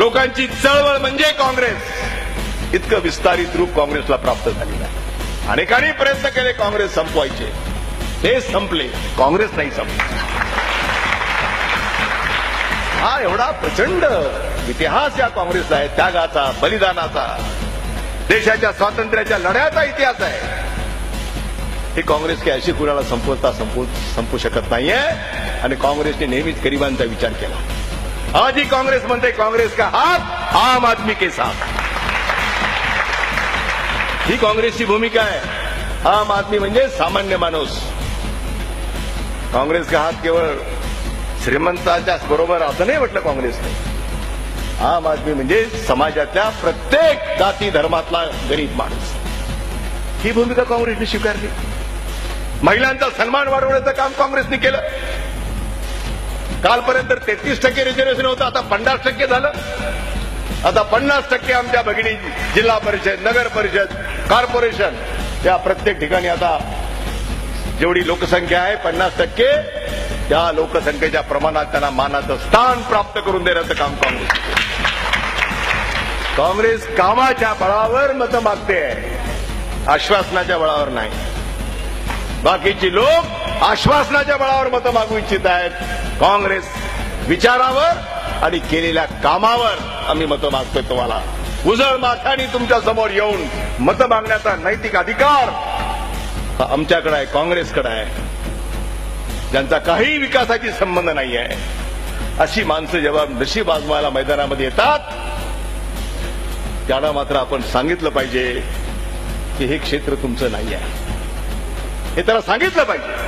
लोकांची चळवळ म्हणजे काँग्रेस, इतकं विस्तारित रूप काँग्रेसला प्राप्त झालेलं आहे. अनेकांनी प्रयत्न केले काँग्रेस संपवायचे, ते संपले, काँग्रेस नाही संपली. हा एवढा प्रचंड इतिहास या काँग्रेसचा आहे, त्यागाचा, बलिदानाचा, देशाच्या स्वातंत्र्याच्या लढ्याचा इतिहास आहे. ही काँग्रेस काही अशी कुणाला संपू शकत नाहीये. आणि काँग्रेसने नेहमीच गरिबांचा विचार केला. आज ही काँग्रेस म्हणते काँग्रेस का हात आम आदमी के साथ. ही काँग्रेसची भूमिका आहे. आम आदमी म्हणजे सामान्य माणूस. काँग्रेस का हात केवळ श्रीमंताच्या बरोबर असं नाही म्हटलं काँग्रेसने. आम आदमी म्हणजे समाजातल्या प्रत्येक जाती धर्मातला गरीब माणूस. ही भूमिका काँग्रेसने स्वीकारली. महिलांचा सन्मान वाढवण्याचं काम काँग्रेसने केलं. कालपर्यंत 33% रिझर्वेशन होतं, आता 50% झालं. आता 50% आमच्या भगिनी जिल्हा परिषद, नगर परिषद, कॉर्पोरेशन या प्रत्येक ठिकाणी आता जेवढी लोकसंख्या आहे 50% त्या लोकसंख्येच्या प्रमाणात त्यांना मानाचं स्थान प्राप्त करून देण्याचं काम काँग्रेस. काँग्रेस कामाच्या बळावर मतं मागते, आश्वासनाच्या बळावर नाही. बाकीची लोक आश्वासनाच्या बळावर मतं मागू इच्छित आहेत. काँग्रेस विचारावर आणि केलेल्या कामावर आम्ही मतं मागतोय. तुम्हाला उजळ माथ्याने तुमच्या समोर येऊन मतं मागण्याचा नैतिक अधिकार हा आमच्याकडे आहे, काँग्रेसकडे आहे. ज्यांचा काही विकासाची संबंध नाही आहे अशी माणसं जेव्हा नशीब आजमायला मैदानामध्ये येतात, त्यांना मात्र आपण सांगितलं पाहिजे की हे क्षेत्र तुमचं नाही आहे. हे त्याला सांगितलं पाहिजे.